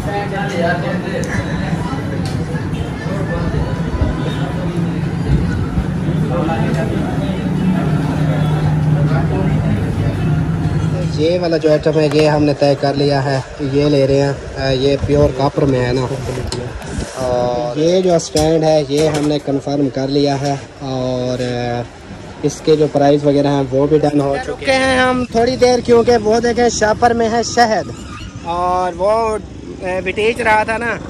ये वाला जो आइटम है ये हमने तय कर लिया है, ये ले रहे हैं। ये प्योर कॉपर में है ना। और ये जो स्टैंड है ये हमने कंफर्म कर लिया है और इसके जो प्राइस वगैरह हैं वो भी डन हो चुके हैं हम थोड़ी देर, क्योंकि वो देखें शापर में है शहद और वो बिटेच रहा था ना,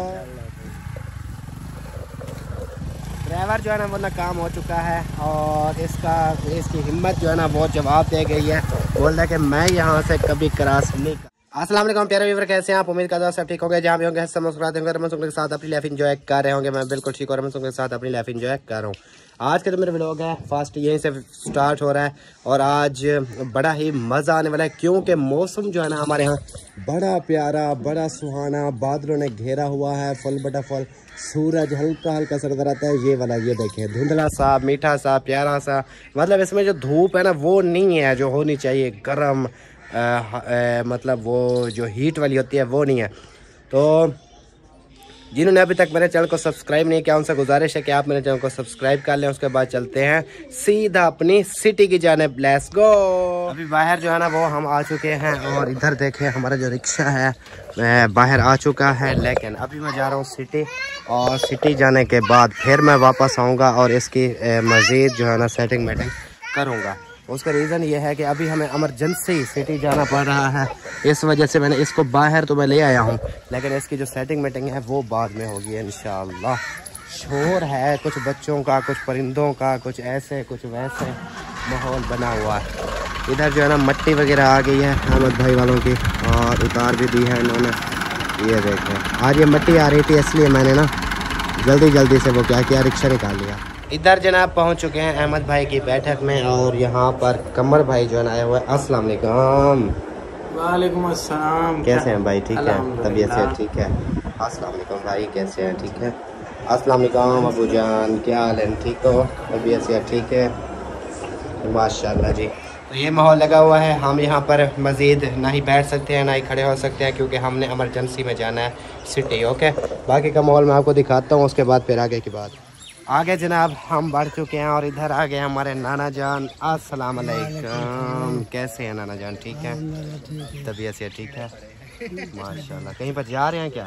ड्राइवर जो है ना वो नाकाम हो चुका है और इसकी हिम्मत जो है ना वो जवाब दे गई है, बोल रहा है कि मैं यहाँ से कभी क्रॉस नहीं कर। अस्सलाम वालेकुम प्यारे व्यूअर, कैसे हैं आप? उम्मीद करता हूं सब ठीक होंगे। जहाँ भी होंगे सब मुस्कुराते होंगे, रमन के साथ अपनी लाइफ एंजॉय कर रहे होंगे। मैं बिल्कुल ठीक और रमन के साथ अपनी लाइफ एंजॉय कर रहा हूँ। आज के जो मेरे व्लॉग है फर्स्ट यहीं से स्टार्ट हो रहा है और आज बड़ा ही मज़ा आने वाला है, क्योंकि मौसम जो है ना हमारे यहाँ बड़ा प्यारा, बड़ा सुहाना, बादलों ने घेरा हुआ है, फुल बटा फुल, सूरज हल्का हल्का सरदर आता है। ये वाला ये देखिए, धुंधला सा, मीठा सा, प्यारा सा, मतलब इसमें जो धूप है ना वो नहीं है जो होनी चाहिए, गर्म मतलब वो जो हीट वाली होती है वो नहीं है। तो जिन्होंने अभी तक मेरे चैनल को सब्सक्राइब नहीं किया उनसे गुजारिश है कि आप मेरे चैनल को सब्सक्राइब कर लें। उसके बाद चलते हैं सीधा अपनी सिटी की जानिब, लेट्स गो। अभी बाहर जो है ना वो हम आ चुके हैं और इधर देखें हमारा जो रिक्शा है बाहर आ चुका है, लेकिन अभी मैं जा रहा हूँ सिटी और सिटी जाने के बाद फिर मैं वापस आऊँगा और इसकी मज़ीद जो है ना सेटिंग मेटिंग करूँगा। उसका रीज़न ये है कि अभी हमें इमरजेंसी सिटी जाना पड़ रहा है, इस वजह से मैंने इसको बाहर तो मैं ले आया हूँ, लेकिन इसकी जो सेटिंग मीटिंग है वो बाद में होगी इंशाल्लाह। शोर है कुछ बच्चों का, कुछ परिंदों का, कुछ ऐसे कुछ वैसे माहौल बना हुआ है। इधर जो है ना मट्टी वगैरह आ गई है अहमद भाई वालों की और उतार भी दी है इन्होंने। ये देखें आज ये मट्टी आ रही थी, इसलिए मैंने ना जल्दी से वो क्या किया, रिक्शा निकाल लिया। इधर जनाब पहुंच चुके हैं अहमद भाई की बैठक में और यहाँ पर कमर भाई जो है आया हुआ है। अस्सलाम वालेकुम। वालेकुम अस्सलाम। कैसे हैं भाई? ठीक है, तबीयत से ठीक है? अस्सलाम वालेकुम भाई, कैसे हैं? ठीक है। अस्सलाम वालेकुम अबू जान, क्या हाल है? ठीक हो? तबीयत से ठीक है? माशाल्लाह जी। तो ये माहौल लगा हुआ है, हम यहाँ पर मज़ीद ना ही बैठ सकते हैं ना ही खड़े हो सकते हैं, क्योंकि हमने इमरजेंसी में जाना है सिटी। ओके, बाकी का माहौल मैं आपको दिखाता हूँ, उसके बाद फिर आगे की बात। आगे जनाब हम बढ़ चुके हैं और इधर आ गए हमारे नाना जान। अस्सलाम वालेकुम, कैसे हैं नाना जान? ठीक है, तबीयत से ठीक है? माशाल्लाह। कहीं पर जा रहे हैं क्या?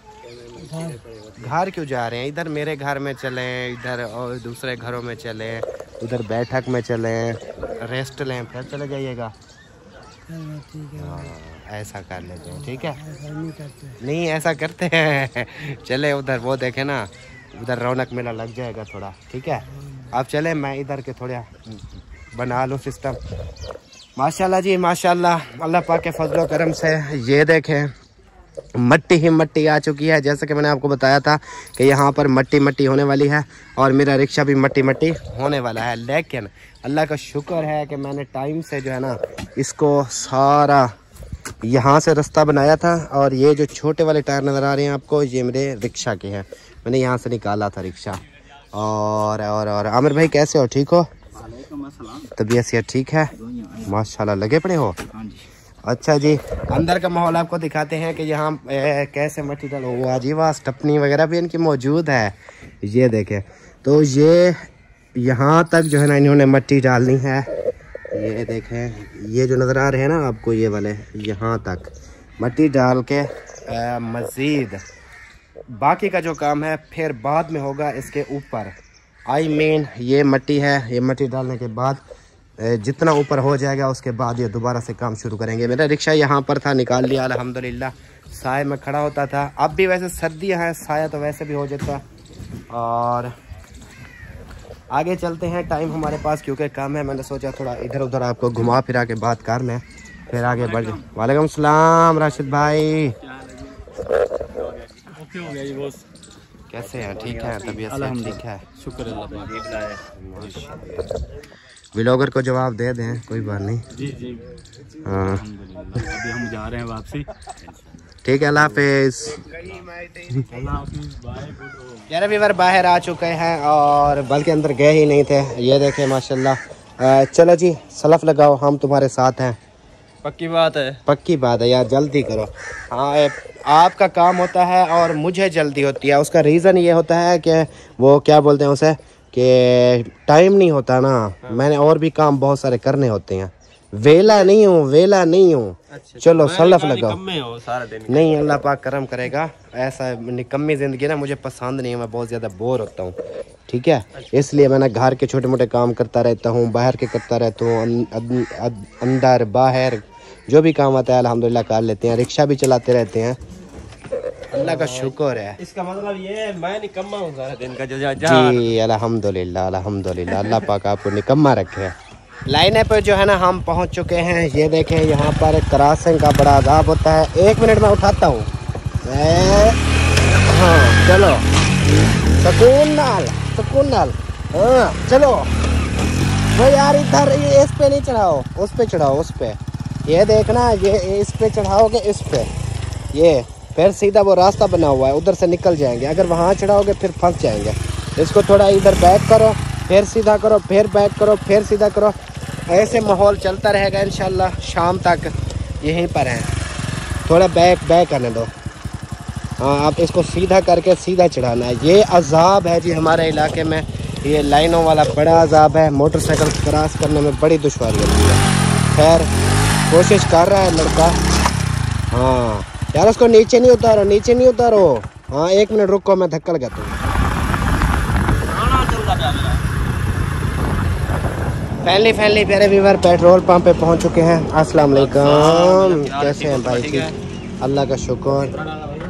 घर क्यों जा रहे हैं? इधर मेरे घर में चलें, इधर और दूसरे घरों में चलें, उधर बैठक में चलें, रेस्ट लें, फिर चले जाइएगा। ऐसा कर लेते हैं, ठीक है? नहीं ऐसा करते हैं चले उधर, वो देखे ना उधर रौनक मेला लग जाएगा थोड़ा, ठीक है? अब चले, मैं इधर के थोड़ा बना लूँ सिस्टम। माशाल्लाह जी माशाल्लाह, अल्लाह पाक के फजलो करम से ये देखें मट्टी ही मट्टी आ चुकी है। जैसे कि मैंने आपको बताया था कि यहाँ पर मट्टी होने वाली है और मेरा रिक्शा भी मट्टी होने वाला है, लेकिन अल्लाह का शुक्र है कि मैंने टाइम से जो है ना इसको सारा यहाँ से रास्ता बनाया था और ये जो छोटे वाले टायर नज़र आ रहे हैं आपको, ये मेरे रिक्शा के हैं, मैंने यहाँ से निकाला था रिक्शा। और आमिर भाई कैसे हो? ठीक हो? तबीयत से ठीक है? माशाल्लाह, लगे पड़े हो? अच्छा जी, अंदर का माहौल आपको दिखाते हैं कि यहाँ कैसे मट्टी डालो। वाह जी वाह, स्टपनी वगैरह भी इनकी मौजूद है, ये देखें। तो ये यहाँ तक जो है ना इन्होंने मट्टी डालनी है, ये देखें, ये जो नज़र आ रहे हैं ना आपको ये वाले, यहाँ तक मट्टी डाल के मज़ीद बाकी का जो काम है फिर बाद में होगा इसके ऊपर। आई मीन ये मट्टी है, ये मट्टी डालने के बाद जितना ऊपर हो जाएगा उसके बाद ये दोबारा से काम शुरू करेंगे। मेरा रिक्शा यहाँ पर था, निकाल लिया अल्हम्दुलिल्लाह, साए में खड़ा होता था। अब भी वैसे सर्दियाँ हैं, साया तो वैसे भी हो जाता। और आगे चलते हैं, टाइम हमारे पास क्योंकि कम है, मैंने सोचा थोड़ा इधर उधर आपको घुमा फिरा के बात कर लें, फिर आगे बढ़ जाए। वालेकुम सलाम राशिद भाई, हो गया जी बॉस, कैसे हैं? ठीक है, तबीयत से ठीक है? शुक्र अल्लाह। व्लॉगर को जवाब दे दें, कोई बात नहीं। जी हाँ, अभी हम जा रहे हैं वापसी, ठीक है, अल्लाह हाफिज़। यार अभी बार बाहर आ चुके हैं और बल्कि अंदर गए ही नहीं थे। ये देखें माशाल्लाह। चलो जी, सलफ लगाओ, हम तुम्हारे साथ हैं। पक्की बात है। पक्की बात है यार, जल्दी करो। हाँ, आपका काम होता है और मुझे जल्दी होती है। उसका रीज़न ये होता है कि वो क्या बोलते हैं उसे, कि टाइम नहीं होता ना। मैंने और भी काम बहुत सारे करने होते हैं। वेला नहीं हूँ। अच्छा, चलो सलफ लगाओ। हो सारा दिन। नहीं, अल्लाह पाक करम करेगा। ऐसा निकम्मी ज़िंदगी ना मुझे पसंद नहीं है, मैं बहुत ज़्यादा बोर होता हूँ। ठीक है, इसलिए मैं घर के छोटे मोटे काम करता रहता हूँ, बाहर के करता रहता हूँ, अंदर बाहर जो भी काम आता है अल्हम्दुलिल्लाह कर लेते हैं। रिक्शा भी चलाते रहते हैं, अल्लाह का शुक्र है। इसका मतलब ये है मैं निकम्मा हूँ सारा दिन का। जी अल्हम्दुलिल्लाह, अल्लाह पाक आपको निकम्मा रखे। लाइन पे जो है ना हम पहुंच चुके हैं। ये देखें, यहाँ पर क्रॉसिंग का बड़ा अजाब होता है। 1 मिनट में उठाता हूँ। हाँ चलो, सुकून नाल। हाँ चलो वो यार, इधर इस पे नहीं चढ़ाओ, उस पे चढ़ाओ, उस पे। ये देखना, ये इस पे चढ़ाओगे, इस पे, ये फिर सीधा वो रास्ता बना हुआ है, उधर से निकल जाएंगे। अगर वहाँ चढ़ाओगे फिर फंस जाएंगे। इसको थोड़ा इधर बैक करो, फिर सीधा करो, फिर बैक करो, फिर सीधा करो। ऐसे माहौल चलता रहेगा इंशाल्लाह, शाम तक यहीं पर हैं। थोड़ा बैक आने दो। हाँ, आप इसको सीधा करके सीधा चढ़ाना है। ये अजाब है जी हमारे इलाके में, ये लाइनों वाला बड़ा अजाब है। मोटरसाइकिल क्रॉस करने में बड़ी दुश्वारी होती है। खैर कोशिश कर रहा है लड़का। हाँ यार, उसको नीचे नहीं उतारो। हाँ 1 मिनट रुको, मैं धक्का लगाता हूँ। फैमिली प्यारे व्यूअर, पेट्रोल पंप पे पहुंच चुके हैं। अस्सलाम वालेकुम, कैसे हैं भाई? ठीक, अल्लाह का शुक्र।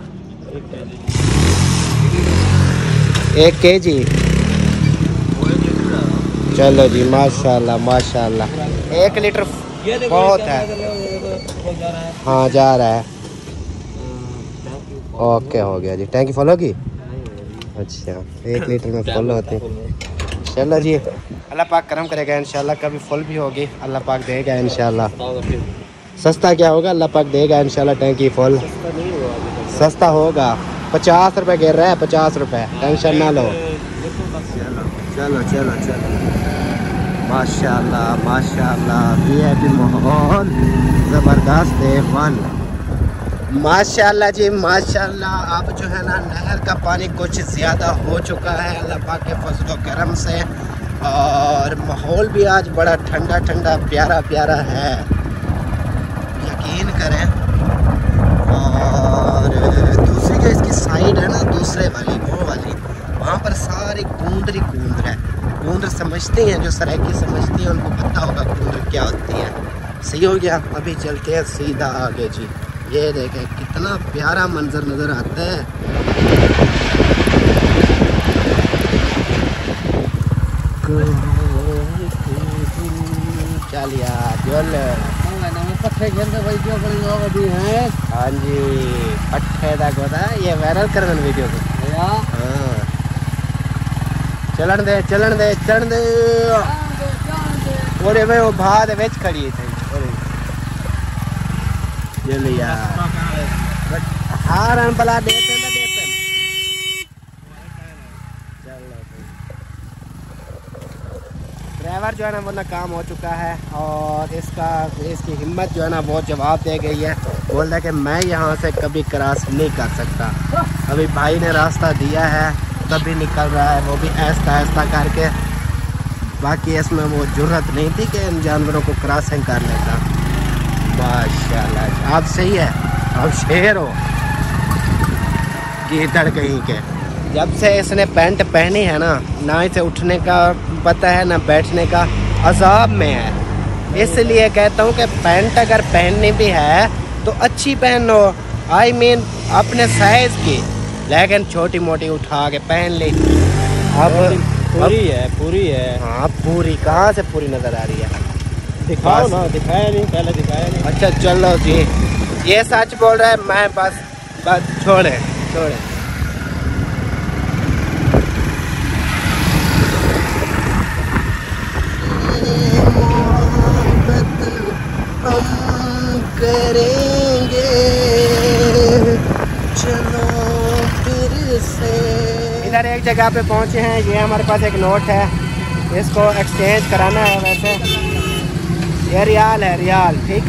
1 kg। चलो जी, माशाल्लाह 1 लीटर बहुत है। हाँ जा रहा है। ओके हो गया जी। टैंकी फुल होगी? अच्छा, 1 लीटर में फुल होती। चलो जी, अल्लाह पाक करम करेगा इंशाल्लाह, कभी फुल भी होगी, अल्लाह पाक देगा इंशाल्लाह। सस्ता क्या होगा, अल्लाह पाक देगा इंशाल्लाह। टैंकी फुल सस्ता होगा। 50 रुपये गिर रहा है, 50 रुपये, टेंशन ना लो। चलो माशाल्लाह VIP माहौल ज़बरदस्त है। फन माशाल्लाह जी, माशाल्लाह। अब जो है ना, नहर का पानी कुछ ज़्यादा हो चुका है अल्लाह पाक के फज़ल व करम से, और माहौल भी आज बड़ा ठंडा प्यारा है, यकीन करें। और दूसरी जो इसकी साइड है ना, दूसरे वाली वो वाली, वहाँ पर सारी कूंदर है। कूंदर समझते हैं, जो सराइकी समझती हैं उनको पता होगा कूंदर क्या होती है। सही हो गया, अभी चलते हैं सीधा आगे जी। ये देखें कितना प्यारा मंजर नज़र आता है। चल यार जोल। पट्टे खेलते वीडियो हैं। हाँ जी, पट्टे तक होता है, ये वायरल कर देना वीडियो को। हाँ चलन दे। और भाई वो भाद विच खड़ी थी। चल यार, हारन बला देते। ड्राइवर जो है ना वो नाकाम हो चुका है, और इसकी हिम्मत जो है ना वो जवाब दे गई है। बोल रहा है कि मैं यहाँ से कभी क्रॉस नहीं कर सकता। अभी भाई ने रास्ता दिया है, तभी निकल रहा है, वो भी आहिस्ता करके। बाकी इसमें वो जुर्रत नहीं थी कि इन जानवरों को क्रॉसिंग करने का। माशाल्लाह, आप सही है, आप शेर हो। गीदड़ कहीं के। जब से इसने पैंट पहनी है ना इसे उठने का पता है, ना बैठने का, अजाब में है। इसलिए कहता हूँ कि पैंट अगर पहननी भी है तो अच्छी पहनो, I mean अपने साइज की, लेकिन छोटी मोटी उठा के पहन ली। अब पूरी है। हाँ पूरी कहाँ से पूरी नज़र आ रही है? दिखाओ ना, दिखाया नहीं। अच्छा चलो जी, ये सच बोल रहा है, मैं बस छोड़े। करेंगे चलो फिर से। इधर एक जगह पे पहुंचे हैं। ये हमारे पास एक नोट है, इसको एक्सचेंज कराना है। वैसे ये रियाल है, ठीक है।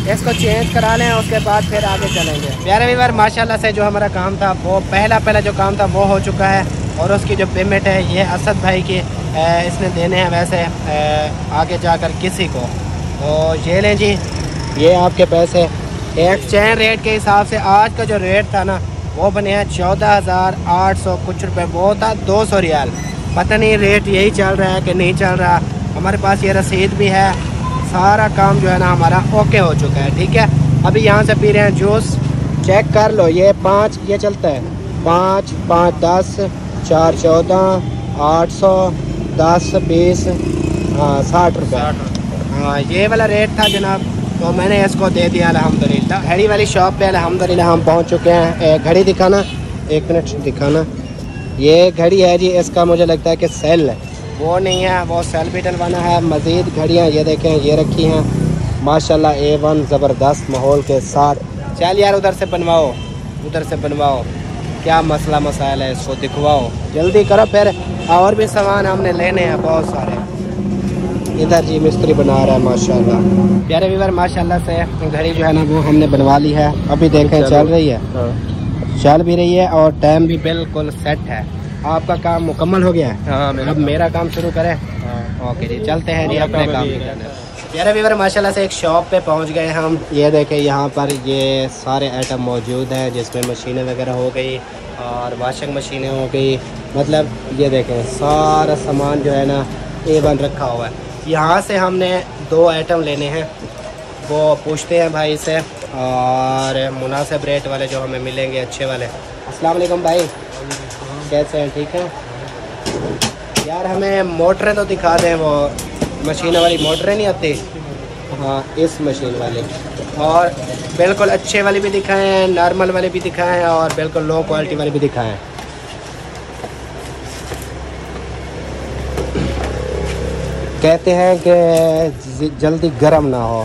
इसको चेंज करा लें, उसके बाद फिर आगे चलेंगे। प्यारे व्यूअर, माशाल्लाह से जो हमारा काम था वो पहला जो काम था वो हो चुका है, और उसकी जो पेमेंट है ये असद भाई की इसने देने हैं वैसे आगे जाकर किसी को। तो ये लें जी, ये आपके पैसे। एक्सचेंज रेट के हिसाब से आज का जो रेट था ना वो बने हैं 14,800 कुछ रुपए, वो था 200 रियाल। पता नहीं रेट यही चल रहा है कि नहीं चल रहा। हमारे पास ये रसीद भी है, सारा काम जो है ना हमारा ओके हो चुका है। ठीक है, अभी यहाँ से पी रहे हैं जूस, चेक कर लो। ये 5 ये चलता है 5 5 10 4 14 800 10 20 हाँ 60 रुपये। हाँ ये वाला रेट था जनाब, तो मैंने इसको दे दिया अल्हम्दुलिल्लाह। घड़ी वाली शॉप पे अल्हम्दुलिल्लाह हम पहुँच चुके हैं। घड़ी दिखाना, 1 मिनट दिखाना। ये घड़ी है जी, इसका मुझे लगता है कि सेल है, वो नहीं है, वो सेल भी डलवाना है। मज़ीद घड़ियाँ ये देखें ये रखी हैं माशाल्लाह A1 ज़बरदस्त माहौल के साथ। चल यार उधर से बनवाओ, उधर से बनवाओ, क्या मसला मसाइल है, इसको दिखवाओ, जल्दी करो। फिर और भी सामान हमने लेने हैं बहुत सारे। इधर जी मिस्त्री बना रहा है माशाल्लाह। प्यारे व्यूअर, माशाल्लाह से घड़ी जो है ना वो हमने बनवा ली है। अभी देखें चल रही है, चल भी रही है और टाइम भी बिल्कुल सेट है। आपका काम मुकम्मल हो गया है। हाँ, अब मेरा काम शुरू करें। ओके जी, चलते हैं जी अपने काम पे। प्यारे व्यूअर, माशाल्लाह से एक शॉप पे पहुंच गए हम। ये देखें यहाँ पर ये सारे आइटम मौजूद हैं, जिसमें मशीनें वगैरह हो गई और वॉशिंग मशीनें हो गई। मतलब ये देखें सारा सामान जो है ना A1 रखा हुआ है। यहाँ से हमने 2 आइटम लेने हैं, वो पूछते हैं भाई से, और मुनासिब रेट वाले जो हमें मिलेंगे अच्छे वाले। अस्सलाम वालेकुम भाई, कैसे हैं? ठीक है यार, हमें मोटरें तो दिखा दें, वो मशीन वाली मोटरें नहीं आती। हाँ इस मशीन वाली, और बिल्कुल अच्छे वाली भी दिखाएं, नॉर्मल वाले भी दिखाएं और बिल्कुल लो क्वालिटी वाली भी दिखाएं। कहते हैं कि जल्दी गर्म ना हो।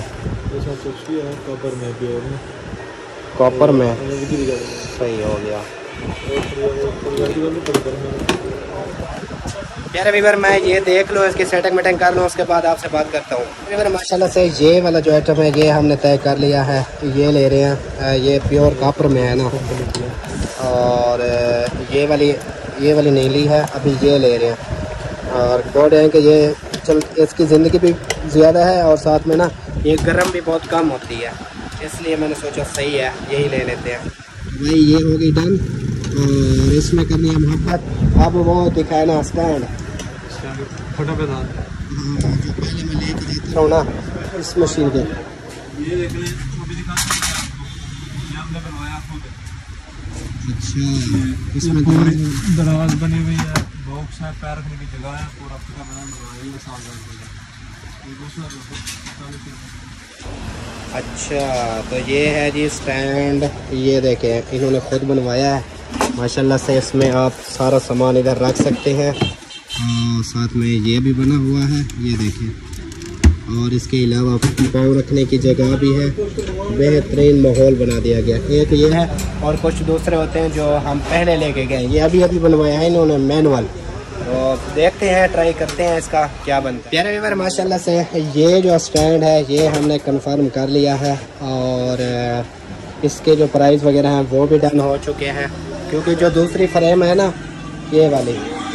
कॉपर में सही हो गया। प्यारे व्यूअर, मैं ये देख लो, इसकी सेटिंग मेटिंग कर लूँ, उसके बाद आपसे बात करता हूँ। व्यूअर माशाल्लाह से ये वाला जो आइटम है ये हमने तय कर लिया है, ये ले रहे हैं। ये प्योर कॉपर में है ना, और ये वाली नहीं ली है, अभी ये ले रहे हैं। और बोल रहे हैं कि ये इसकी ज़िंदगी भी ज़्यादा है और साथ में ना ये गर्म भी बहुत कम होती है, इसलिए मैंने सोचा सही है यही ले लेते हैं। भाई ये हो गई डन, और इसमें करनी है मोहब्बत। अब वो दिखाए ना स्टैंड, फोटो पे था जो पहले मैं लेके देता हूँ ना इस मशीन के। अच्छा, इसमें दराज बनी हुई है, बॉक्स है, पैर रखने की जगह है, पूरा पक्का बना हुआ है, साल अच्छा तो ये है जी स्टैंड, ये देखें इन्होंने खुद बनवाया है माशाल्लाह से। इसमें आप सारा सामान इधर रख सकते हैं, और साथ में ये भी बना हुआ है, ये देखें। और इसके अलावा पाँव रखने की जगह भी है, बेहतरीन माहौल बना दिया गया। एक ये है, और कुछ दूसरे होते हैं जो हम पहले लेके गए, ये अभी बनवाया है इन्होंने मैनुअल। तो देखते हैं, ट्राई करते हैं इसका क्या बनता है। प्यारे व्यूअर माशाल्लाह से ये जो स्टैंड है ये हमने कंफर्म कर लिया है, और इसके जो प्राइस वगैरह हैं वो भी डन हो चुके हैं, क्योंकि जो दूसरी फ्रेम है ना ये वाली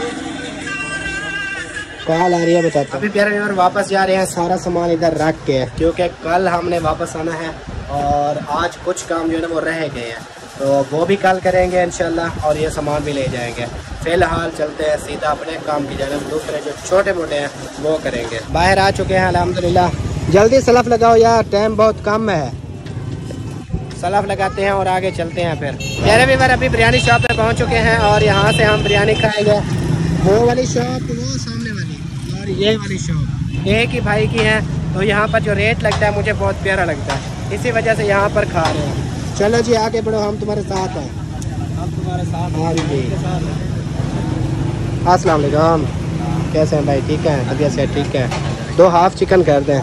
कॉल आ रही है बताता। अभी प्यारे व्यूअर वापस जा रहे हैं सारा सामान इधर रख के, क्योंकि कल हमने वापस आना है और आज कुछ काम जो है ना वो रह गए हैं, तो वो भी कल करेंगे इंशाल्लाह, और ये सामान भी ले जाएंगे। फ़िलहाल चलते हैं सीधा अपने काम की जानिब, दूसरे जो छोटे मोटे हैं वो करेंगे। बाहर आ चुके हैं अल्हम्दुलिल्लाह। जल्दी सलफ लगाओ यार, टाइम बहुत कम है। सलफ लगाते हैं और आगे चलते हैं फिर। प्यारे व्यूअर अभी बिरयानी शॉप पे पहुंच चुके हैं, और यहाँ से हम बिरयानी खाएंगे। वो वाली शॉप, वो सामने वाली और ये वाली शॉप एक ही भाई की है, तो यहाँ पर जो रेट लगता है मुझे बहुत प्यारा लगता है, इसी वजह से यहाँ पर खा रहे हैं। चलो जी आगे बढ़ो, हम तुम्हारे साथ हैं। हम तुम्हारे साथ। हाँ जी, अस्सलाम वालेकुम, कैसे हैं भाई? ठीक है, तबीयत से ठीक है। 2 हाफ चिकन कर दें।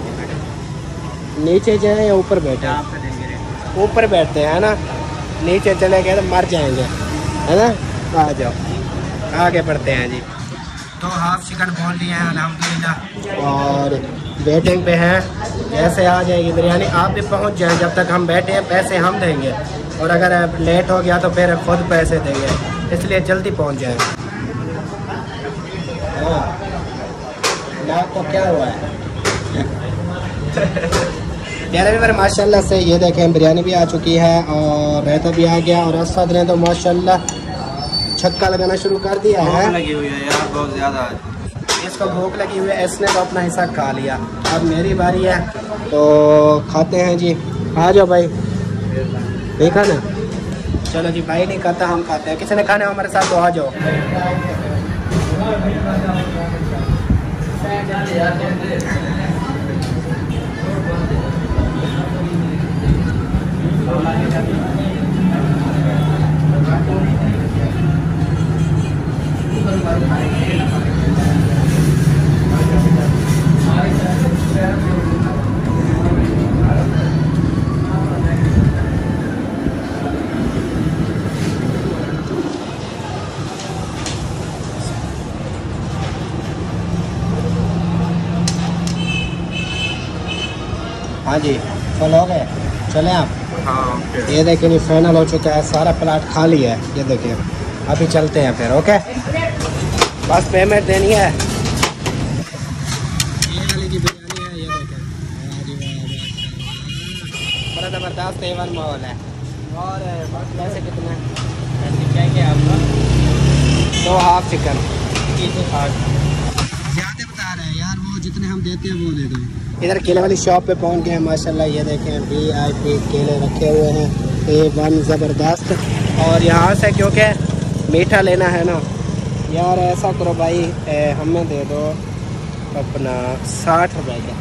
नीचे जाए या ऊपर बैठे? ऊपर बैठते हैं ना, नीचे चले गए तो मर जाएंगे, है ना। आ जाओ, आगे बढ़ते हैं जी। 2 हाफ चिकन बोल लिए हैं अल्हम्दुलिल्लाह, और वेटिंग पे हैं, जैसे आ जाएगी बिरयानी आप भी पहुंच जाएं। जब तक हम बैठे हैं पैसे हम देंगे, और अगर लेट हो गया तो फिर खुद पैसे देंगे, इसलिए जल्दी पहुंच जाएं। नाक को क्या हुआ है? यार अभी मेरे माशाल्लाह से ये देखें बिरयानी भी आ चुकी है और रायता भी आ गया, और असद ने तो माशाल्लाह छक्का लगाना शुरू कर दिया है। लगी हुई है यार बहुत ज़्यादा, इसको भूख लगी हुई है, इसने तो अपना हिस्सा खा लिया। अब मेरी बारी है तो खाते हैं जी। आ जाओ भाई, नहीं खाना? चलो जी, भाई नहीं खाता हम खाते हैं। किसी ने खाना हमारे साथ तो आ जाओ। हाँ जी, फल हो गए, चलें आप? हाँ ये देखिए ये फाइनल हो चुका है, सारा प्लाट खाली है। ये देखिए अभी चलते हैं फिर। ओके, बस पेमेंट देनी है। ये वाली की बिरयानी है, ये देखें बड़ा ज़बरदस्त एवन माहौल है। और पैसे कितने चाहिए आपको? 2 हाफ चिकन। ज़्यादा बता रहे हैं यार, वो जितने हम देते हैं वो दे दो। इधर केले वाली शॉप पे पहुंच गए हैं माशाल्लाह। ये देखें VIP केले रखे हुए हैं, A1 ज़बरदस्त। और यहाँ से क्योंकि मीठा लेना है ना यार, ऐसा करो भाई हमें दे दो अपना 60 रुपए का।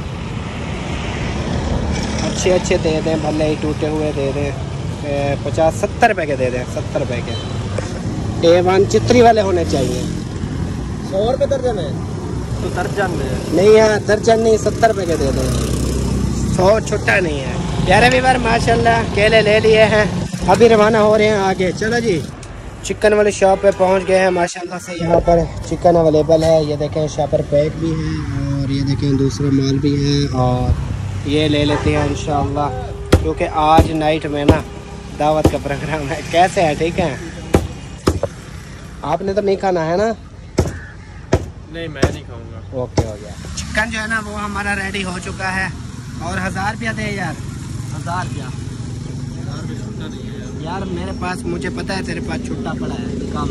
अच्छे अच्छे दे दें, भले ही टूटे हुए दे दें। 50-70 रुपए के दे दें, 70 रुपए के। A1 चित्री वाले होने चाहिए। 100 रुपये दर्जन है तो दर्जन नहीं है, दर्जन नहीं, 70 रुपए के दे दो। 100 छोटा नहीं है। यार अभी बार माशाल्लाह केले ले लिए हैं, अभी रवाना हो रहे हैं आगे। चलो जी, चिकन वाली शॉप पे पहुंच गए हैं माशाल्लाह से। यहाँ पर चिकन अवेलेबल है, ये देखें शापर पैक भी है, और ये देखें दूसरा माल भी है। और ये ले लेते हैं इंशाल्लाह, क्योंकि आज नाइट में ना दावत का प्रोग्राम है। कैसे है, ठीक है? आपने तो नहीं खाना है ना? नहीं मैं नहीं खाऊंगा। ओके, हो गया। चिकन जो है ना वो हमारा रेडी हो चुका है। और 1000 रुपया दे यार। 1000 रुपया छुट्टा नहीं है यार मेरे पास, मुझे पता है तेरे पास छुट्टा पड़ा है। काम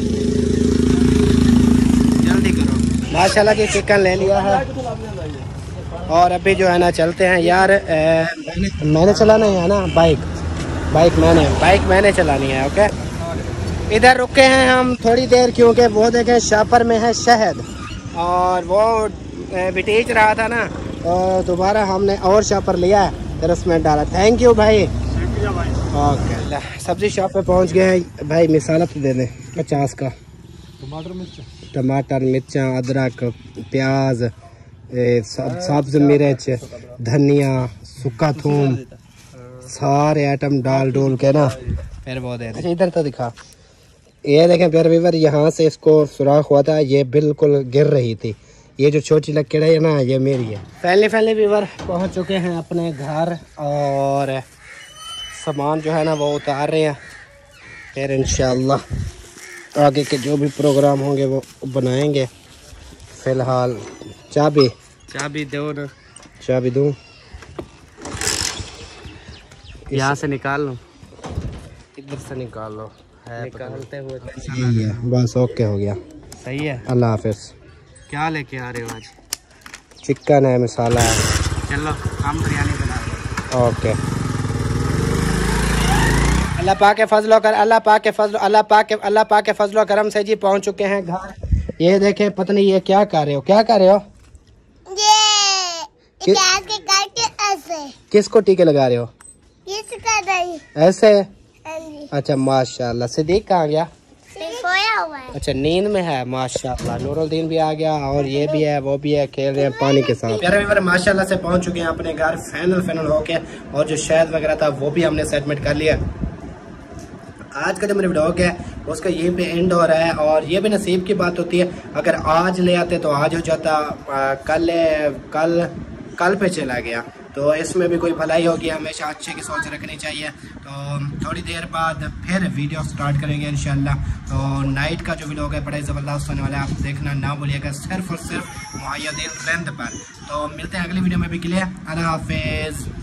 जल्दी करो। माशाल्लाह की चिकन ले लिया है, और अभी जो है ना चलते हैं यार। मैंने चलाना है ना बाइक मैंने चलानी है। ओके, इधर रुके हैं हम थोड़ी देर, क्योंकि वो देखें शापर में है शहद, और वो बिटेच रहा था ना, और दोबारा हमने और शापर लिया है, फिर उसमें डाला। थैंक यू भाई। ओके, सब्जी शॉप पे पहुंच गए हैं भाई। मिसालत दे दें 50 का। टमाटर, मिर्चा, अदरक, प्याज, सब्ज मिर्च, धनिया, सूखा थूम, सारे आइटम डाल डोल के ना फिर वो दे दें। इधर तो दिखा। ये देखें प्यारे व्यूअर, यहाँ से इसको सुराख हुआ था, ये बिल्कुल गिर रही थी। ये जो छोटी लकीर है ना, ये मेरी है। फैमिली व्यूअर पहुँच चुके हैं अपने घर, और सामान जो है ना वो उतार रहे हैं। फिर इंशाअल्लाह आगे के जो भी प्रोग्राम होंगे वो बनाएंगे। फ़िलहाल चाबी दो ना। चाबी दूँ? यहाँ से निकाल लो, इधर से निकाल लो। निकालते हुए यही है बस। ओके, हो गया। सही है। अल्लाह हाफिज़। क्या लेके आ रहे हो आज? चिकन है, मसाला है। चलो हम बिरयानी बना रहे हैं। ओके, अल्लाह पाक के फजलो कर, अल्लाह पाक के फजलो करम से जी पहुंच चुके हैं घर। ये देखें पत्नी, ये क्या कर रहे हो? ये ऐसे किसको टीके लगा रहे हो? ऐसे? अच्छा माशाल्लाह। सिद्दीक कहाँ गया? सोया हुआ है। अच्छा, नींद में है माशाल्लाह। नूरुद्दीन भी आ गया, और ये भी है, वो भी है, खेल रहे हैं पानी के साथ। प्यारे व्यूअर माशाल्लाह से पहुंच चुके हैं अपने घर फाइनल होके, और जो शहद वगैरह था वो भी हमने सेटमेंट कर लिया। आज का जो मेरा व्लॉग है उसका यहीं पे एंड हो रहा है। और ये भी नसीब की बात होती है, अगर आज ले आते तो आज हो जाता, कल पे चला गया। तो इसमें भी कोई भलाई होगी, हमेशा अच्छे की सोच रखनी चाहिए। तो थोड़ी देर बाद फिर वीडियो स्टार्ट करेंगे इंशाल्लाह। तो नाइट का जो वीडियो है बड़ा ज़बरदस्त होने वाला है, आप देखना ना भूलिएगा, सिर्फ और सिर्फ मुहैय्यदीन ट्रेंड पर। तो मिलते हैं अगली वीडियो में भी के लिए, अल्लाह हाफिज़।